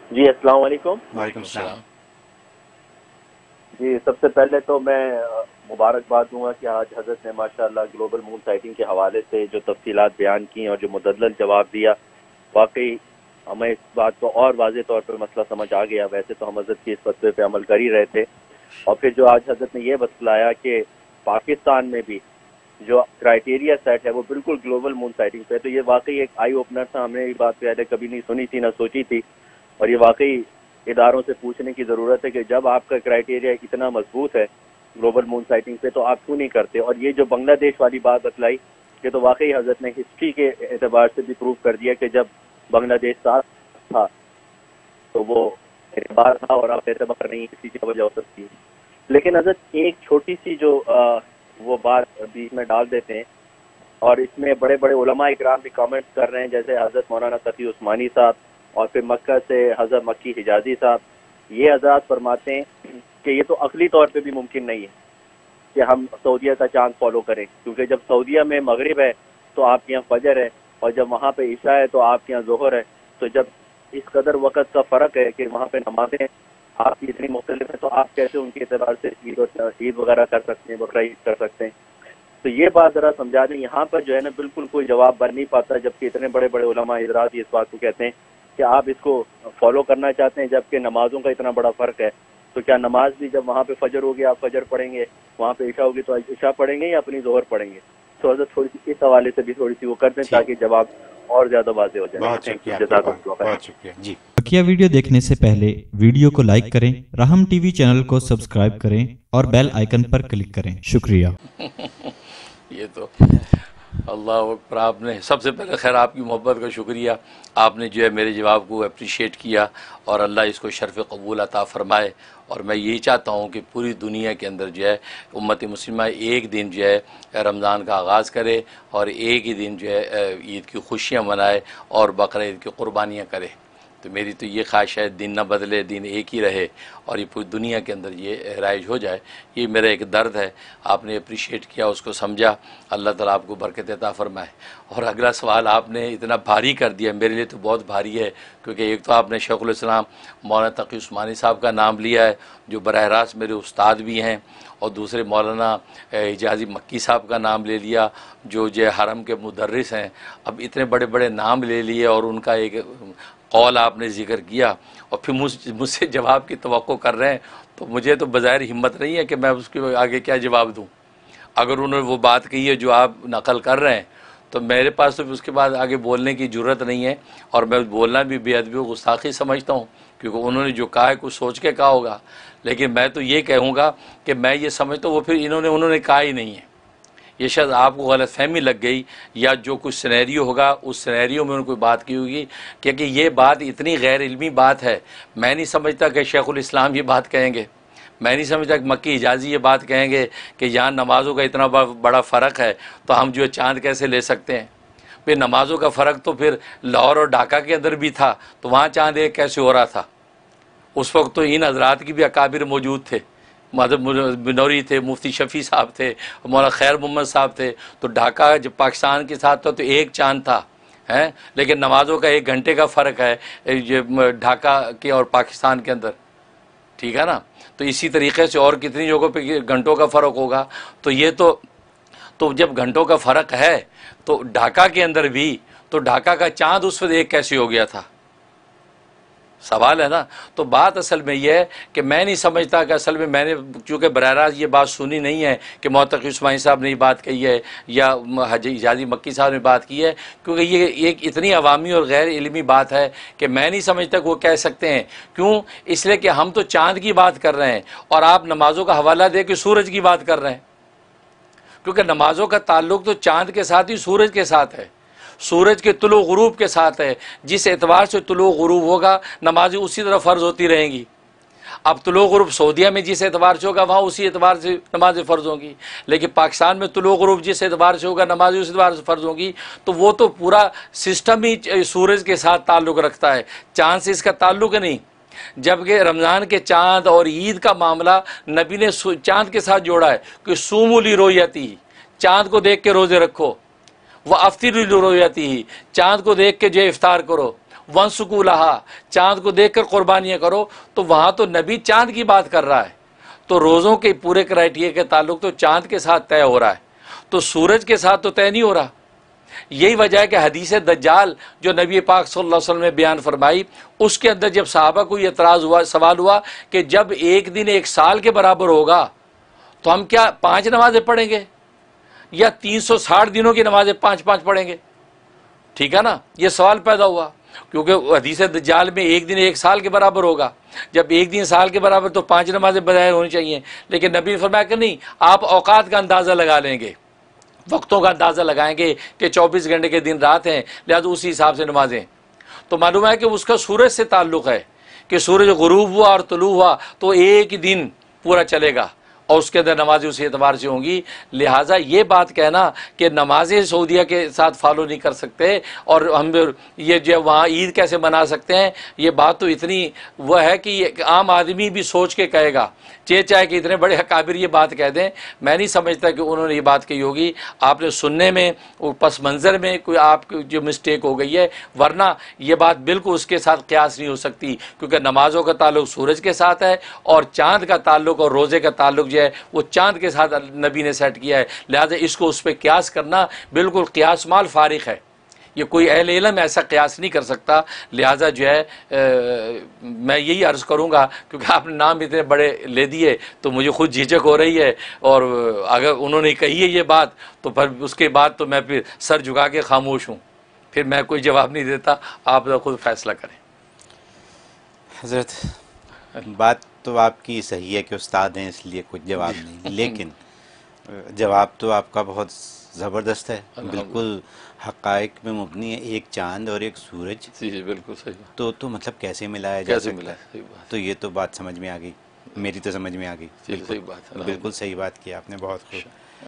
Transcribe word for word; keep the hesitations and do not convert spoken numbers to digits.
जी अस्सलाम वालेकुम। वालेकुम सलाम। जी सबसे पहले तो मैं मुबारकबाद दूंगा कि आज हज़रत ने माशाअल्लाह ग्लोबल मून साइटिंग के हवाले से जो तफसीलात बयान की और जो मुदल्लल जवाब दिया, वाकई हमें इस बात को और वाज़ेह तौर पर मसला समझ आ गया। वैसे तो हम हज़रत की इस फतवे पे अमल कर ही रहे थे, और फिर जो आज हज़रत ने यह बतलाया कि पाकिस्तान में भी जो क्राइटेरिया सेट है वो बिल्कुल ग्लोबल मून साइटिंग पे, तो ये वाकई एक आई ओपनर था। हमने ये बात पहले कभी नहीं सुनी थी ना सोची थी, और ये वाकई इदारों से पूछने की ज़रूरत है कि जब आपका क्राइटेरिया इतना मजबूत है ग्लोबल मून साइटिंग पे तो आप क्यों नहीं करते। और ये जो बांग्लादेश वाली बात बतलाई, ये तो वाकई हज़रत ने हिस्ट्री के एतबार से भी प्रूव कर दिया कि जब बांग्लादेश साथ था तो वो एतबार था और अब एतबार नहीं, किसी की वजह हो सकती है। लेकिन हज़रत एक छोटी सी जो आ, वो बात बीच में डाल देते हैं, और इसमें बड़े बड़े उलमा इकराम भी कमेंट्स कर रहे हैं, जैसे हज़रत मौलाना तकी उस्मानी साहब और फिर मक्का से हज़रत मक्की हिजाजी साहब। ये हज़रात फरमाते हैं कि ये तो अकली तौर पे भी मुमकिन नहीं है कि हम सऊदीया का चांद फॉलो करें, क्योंकि जब सऊदीया में मगरिब है तो आपके यहाँ फजर है, और जब वहाँ पे इशा है तो आपके यहाँ ज़ोहर है। तो जब इस कदर वक़्त का फ़र्क है कि वहाँ पे नमाजें आपकी इतनी मुख्तलिफ है, तो आप कैसे उनके एतबार से ईद और ईद वगैरह कर सकते हैं, बकरा ईद कर सकते हैं। तो ये बात ज़रा समझा दें। यहाँ पर जो है ना बिल्कुल कोई जवाब बन नहीं पाता, जबकि इतने बड़े बड़े उलमा हज़रात इस बात को कहते हैं कि आप इसको फॉलो करना चाहते हैं, जबकि नमाजों का इतना बड़ा फ़र्क है। तो क्या नमाज भी जब वहाँ पे फजर होगी आप फजर पढ़ेंगे, वहाँ पे इशा होगी तो इशा पढ़ेंगे या अपनी जोहर पढ़ेंगे? तो हज़रत थोड़ी सी इस हवाले से भी थोड़ी सी वो कर दें ताकि जवाब और ज़्यादा वाज़ेह हो जाए। बहुत शुक्रिया, बहुत शुक्रिया जी। बकिया वीडियो देखने से पहले वीडियो को लाइक करें, राहम टीवी चैनल को सब्सक्राइब करें और बेल आइकन पर क्लिक करें। शुक्रिया। ये तो अल्लाह अकबर। आपने सबसे पहले खैर आपकी मोहब्बत का शुक्रिया, आपने जो है मेरे जवाब को अप्रिशिएट किया, और अल्लाह इसको शर्फ़ कबूल अता फ़रमाए। और मैं यही चाहता हूँ कि पूरी दुनिया के अंदर जो है उम्मत मुस्लिमा एक दिन जो है रमज़ान का आगाज़ करे और एक ही दिन जो है ईद की खुशियाँ मनाए और बकरा ईद की क़ुरबानियाँ करे। तो मेरी तो ये ख्वाहिश है दिन न बदले, दिन एक ही रहे और ये पूरी दुनिया के अंदर ये राइज हो जाए। ये मेरा एक दर्द है, आपने अप्रिशिएट किया, उसको समझा। अल्लाह ताला आपको बरकत अता फरमाए। और अगला सवाल आपने इतना भारी कर दिया, मेरे लिए तो बहुत भारी है, क्योंकि एक तो आपने शेखुल इस्लाम मौलाना तकी उस्मानी साहब का नाम लिया है जो बराह रास्त मेरे उस्ताद भी हैं, और दूसरे मौलाना हिजाजी मक्की साहब का नाम ले लिया जो जो हरम के मुदर्रिस हैं। अब इतने बड़े बड़े नाम ले लिए और उनका एक कौल आपने ज़िक्र किया और फिर मुझ मुझसे जवाब की तवक्को कर रहे हैं, तो मुझे तो बज़ाहिर हिम्मत नहीं है कि मैं उसके आगे क्या जवाब दूं। अगर उन्होंने वो बात कही है जो आप नकल कर रहे हैं तो मेरे पास तो उसके बाद आगे बोलने की ज़रूरत नहीं है, और मैं बोलना भी बेअदबी और गुस्ताखी समझता हूँ, क्योंकि उन्होंने जो कहा है कुछ सोच के कहा होगा। लेकिन मैं तो ये कहूँगा कि मैं ये समझता हूँ वो फिर इन्होंने उन्होंने कहा ही नहीं है, ये शायद आपको गलत फहमी लग गई, या जो कुछ सिनेरियो होगा उस सिनेरियो में उन्होंने कोई बात की होगी, क्योंकि ये बात इतनी गैर इल्मी बात है। मैं नहीं समझता कि शेखुल इस्लाम ये बात कहेंगे, मैं नहीं समझता कि मक्की हिजाजी ये बात कहेंगे कि यहाँ नमाज़ों का इतना बड़ा फ़र्क है तो हम जो चांद कैसे ले सकते हैं। फिर नमाज़ों का फ़र्क तो फिर लाहौर और ढाका के अंदर भी था, तो वहाँ चांद एक कैसे हो रहा था? उस वक्त तो इन हजरात की भी अकाबिर मौजूद थे, मदद बिनौरी थे, मुफ्ती शफ़ी साहब थे, मौलाना खैर मोहम्मद साहब थे। तो ढाका जब पाकिस्तान के साथ था तो एक चांद था, हैं, लेकिन नमाज़ों का एक घंटे का फ़र्क है ये ढाका के और पाकिस्तान के अंदर, ठीक है ना। तो इसी तरीके से और कितनी जगहों पे घंटों का फ़र्क होगा। तो ये तो तो जब घंटों का फ़र्क है तो ढाका के अंदर भी, तो ढाका का चांद उस वक्त एक कैसे हो गया था, सवाल है ना। तो बात असल में यह है कि मैं नहीं समझता कि असल में मैंने चूँकि बराह रास्त ये बात सुनी नहीं है कि मौलाना तकी उस्मानी साहब ने ये बात कही है या हिजाजी मक्की साहब ने बात की है, क्योंकि ये एक इतनी अवामी और गैर इल्मी बात है कि मैं नहीं समझता कि वो कह सकते हैं। क्यों? इसलिए कि हम तो चाँद की बात कर रहे हैं और आप नमाज़ों का हवाला दे के सूरज की बात कर रहे हैं, क्योंकि नमाज़ों का ताल्लुक़ तो चाँद के साथ ही सूरज के साथ है, सूरज के तुलू गुरूब के साथ है। जिस एतबार से तुलू गुरूब होगा नमाज़ें उसी तरह फ़र्ज़ होती रहेंगी। अब तुलू गुरूब सऊदीया में जिस एतबार से होगा वहाँ उसी एतबार से नमाज़ें फ़र्ज़ होंगी, लेकिन पाकिस्तान में तुलू गुरूब जिस एतबार से होगा नमाज़ें उस एतबार से फ़र्ज़ होंगी। तो वो तो पूरा सिस्टम ही सूरज के साथ ताल्लुक़ रखता है, चाँद से इसका ताल्लुक़ नहीं। जबकि रमज़ान के चाँद और ईद का मामला नबी ने चाँद के साथ जोड़ा है कि सूमुली रोयती, चाँद को देख के रोज़े रखो, वह अफ्तिर रोयती ही, चाँद को देख के जो इफ्तार करो। वंसकुलहा, चांद को देखकर कुर्बानियाँ करो, तो वहाँ तो नबी चांद की बात कर रहा है, तो रोज़ों के पूरे क्राइटेरिया के ताल्लुक तो चांद के साथ तय हो रहा है, तो सूरज के साथ तो तय नहीं हो रहा। यही वजह है कि हदीस दज्जाल जो नबी पाक सल्लल्लाहु अलैहि वसल्लम ने बयान फरमाई, उसके अंदर जब सहाबा को ये एतराज़ हुआ, सवाल हुआ कि जब एक दिन एक साल के बराबर होगा तो हम क्या पाँच नमाजें पढ़ेंगे या तीन सौ साठ दिनों की नमाजें पाँच पाँच पढ़ेंगे? ठीक है ना, ये सवाल पैदा हुआ, क्योंकि हदीस दज्जाल में एक दिन एक साल के बराबर होगा, जब एक दिन साल के बराबर तो पाँच नमाजें बजाय होनी चाहिए। लेकिन नबी ने फरमाया कि नहीं, आप औकात का अंदाज़ा लगा लेंगे, वक्तों का अंदाज़ा लगाएंगे कि चौबीस घंटे के दिन रात हैं, लिहाजा उसी हिसाब से नमाजें। तो मालूम है कि उसका सूरज से ताल्लुक़ है कि सूरज गुरूब हुआ और तुलू हुआ तो एक ही दिन पूरा चलेगा और उसके अंदर नमाजें उसी एतबार से होंगी। लिहाजा ये बात कहना कि नमाजें सऊदीया के साथ फॉलो नहीं कर सकते और हम ये जो वहाँ ईद कैसे मना सकते हैं, ये बात तो इतनी वह है कि ये आम आदमी भी सोच के कहेगा, चे चाहे कि इतने बड़े अकाबिर ये बात कह दें। मैं नहीं समझता कि उन्होंने ये बात कही होगी, आपने सुनने में पस मंज़र में कोई आपकी जो मिस्टेक हो गई है, वरना ये बात बिल्कुल उसके साथ क़यास नहीं हो सकती, क्योंकि नमाज़ों का ताल्लुक़ सूरज के साथ है और चाँद का ताल्लुक़ और रोज़े का ताल्लुक़ है वो चांद के साथ नबी ने सेट किया है। लिहाजा इसको उस पर क्यास करना बिल्कुल क्यास माल फारिग है, ये कोई अहले इल्म ऐसा क्यास नहीं कर सकता। लिहाजा जो है आ, मैं यही अर्ज़ करूँगा, क्योंकि आपने नाम इतने बड़े ले दिए तो मुझे खुद झिझक हो रही है, और अगर उन्होंने कही है ये बात तो फिर उसके बाद तो मैं फिर सर झुका के खामोश हूँ, फिर मैं कोई जवाब नहीं देता, आप खुद फैसला करें। हज़रत, बात तो आपकी सही है कि उस्ताद हैं इसलिए कुछ जवाब नहीं, लेकिन जवाब तो आपका बहुत ज़बरदस्त है, बिल्कुल हक़ाइक़ में मुबनी है, एक चांद और एक सूरज। जी जी बिल्कुल सही बात। तो तो मतलब कैसे मिलाया जा कैसे सकता मिला है? सही बात। तो ये तो बात समझ में आ गई, मेरी तो समझ में आ गई। सही बात है, बिल्कुल सही बात की आपने, बहुत खूब।